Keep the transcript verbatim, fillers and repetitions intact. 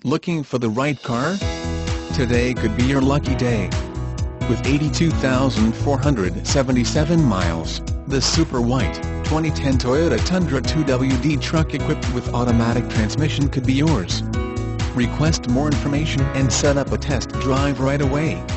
Looking for the right car? Today could be your lucky day. With eighty-two thousand four hundred seventy-seven miles, the super white, twenty ten Toyota Tundra two W D truck equipped with automatic transmission could be yours. Request more information and set up a test drive right away.